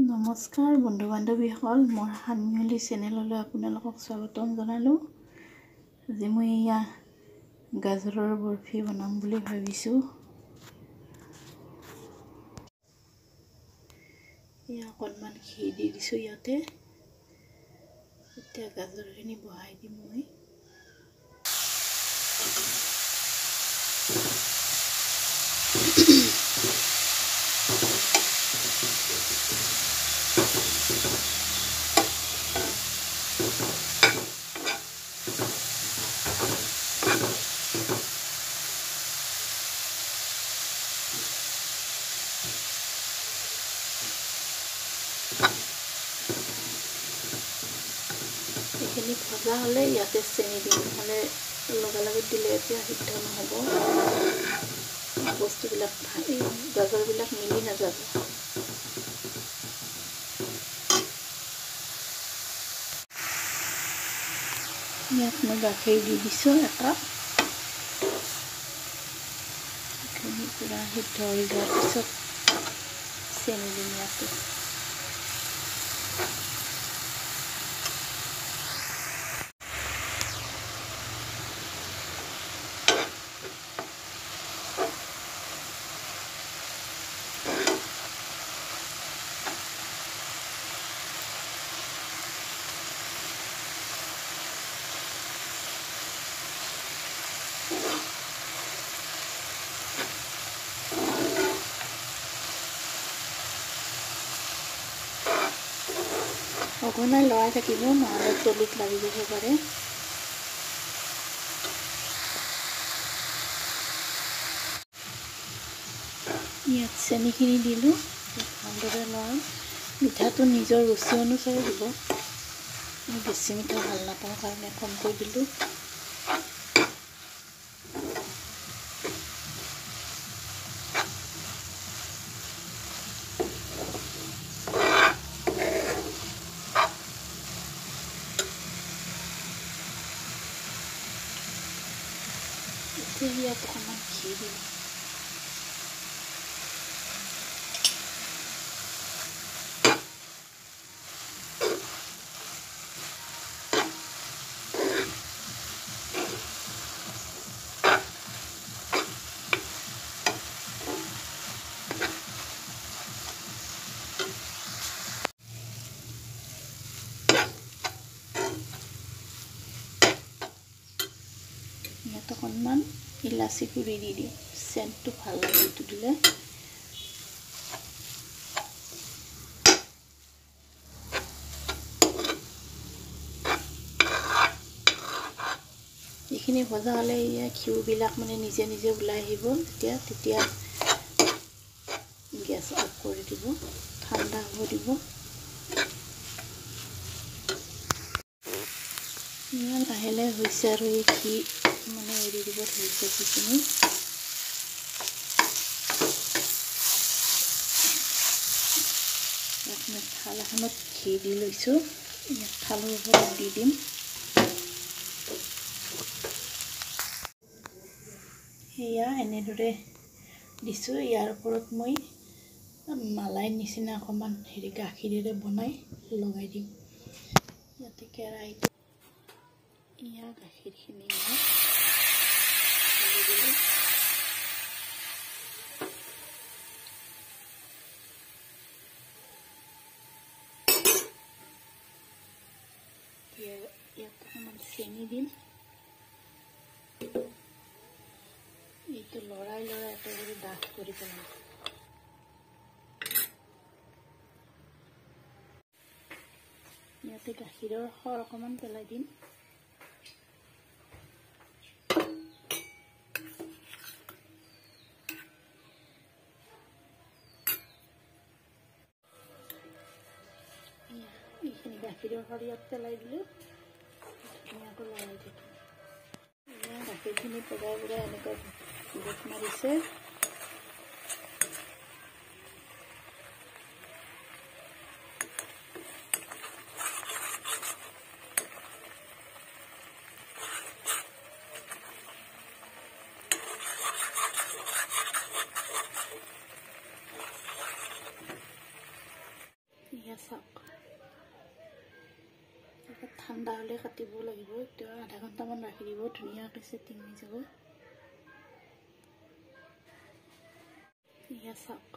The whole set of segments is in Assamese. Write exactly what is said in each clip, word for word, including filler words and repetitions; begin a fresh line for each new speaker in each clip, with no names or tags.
নমস্কাৰ বন্ধু বান্ধৱীসকল, মোৰ হানমিহলি চেনেললৈ আপোনালোকক স্বাগতম জনালোঁ। আজি মই এয়া গাজৰৰ বৰফি বনাম বুলি ভাবিছোঁ। এয়া অকণমান ঘি দি দিছোঁ ইয়াতে। এতিয়া গাজৰখিনি বহাই দিম মই। এইখিনি ভজা হ'লে ইয়াতে চেনি দিম, নহ'লে লগে লগে দিলে এতিয়া সিদ্ধ নহ'ব, বস্তুবিলাক এই গাজৰবিলাক মিলি নাযাব। ইয়াত মই গাখীৰ দি দিছোঁ একাপ। এইখিনি পূৰা সিদ্ধ হৈ যোৱাৰ পিছত চেনি দিম ইয়াতে। অকণমান লৰাই থাকিব, নহ'লে তলিত লাগি যাব পাৰে। ইয়াত চেনিখিনি দিলোঁ, ভালদৰে লৰাই। মিঠাটো নিজৰ ৰুচি অনুসাৰে দিব, মই বেছি মিঠা ভাল নাপাওঁ কাৰণে কমকৈ দিলোঁ। এতিয়া ইয়াত অকণমান ঘি দিম। ইয়াত অকণমান ইলাচি গুড়ি দি দিওঁ, চেণ্টটো ভাল লাগে এইটো দিলে। এইখিনি ভজা হ'লে এয়া ঘিউবিলাক মানে নিজে নিজে ওলাই আহিব। তেতিয়া তেতিয়া গেছ অফ কৰি দিব, ঠাণ্ডা হ'ব দিব। এয়া লাহে লাহে হৈছে আৰু এই ঘি মানে এৰি দিব ধৰিছে ঘিখিনি। ইয়াত মই থাল এখনত ঘি দি লৈছোঁ, ইয়াত থালৰ ওপৰত দি দিম। সেয়া এনেদৰে দিছোঁ। ইয়াৰ ওপৰত মই মালাইৰ নিচিনা অকণমান হেৰি গাখীৰেৰে বনাই লগাই দিম। ইয়াতে কেৰাহীটো এয়া গাখীৰখিনি মই ঢালি দিলোঁ। ইয়াত অকণমান চেনি দিম। এইটো লৰাই লৰাই একেবাৰে ডাঠ কৰি পেলাম। ইয়াতে গাখীৰৰ সৰ অকণমান পেলাই দিম। এইখিনি গাখীৰৰ সৰ ইয়াত পেলাই দিলোঁ, ধুনীয়াকৈ লৰাই থাকিম। এয়া গাখীৰখিনি পগাই পগাই এনেকৈ গোট মাৰিছে। এয়া চাওক ঠাণ্ডা হ'লে কাটিব লাগিব। এতিয়া আধা ঘণ্টামান ৰাখি দিব, ধুনীয়াকৈ ছেটিং হৈ যাব। এয়া চাওক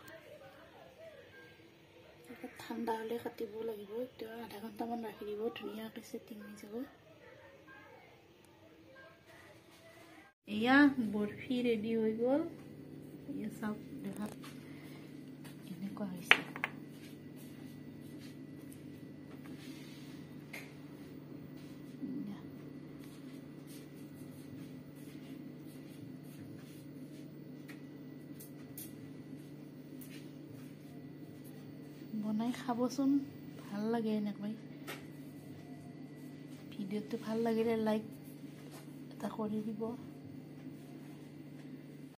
ঠাণ্ডা হ'লে কাটিব লাগিব। এতিয়া আধা ঘণ্টামান ৰাখি দিব, ধুনীয়াকৈ ছেটিং হৈ যাব। এয়া বৰফি ৰেডি হৈ গ'ল। এয়া চাওক দেখাত এনেকুৱা হৈছে। বনাই খাবচোন, ভাল লাগে এনেকৈ। ভিডিঅ'টো ভাল লাগিলে লাইক এটা কৰি দিব।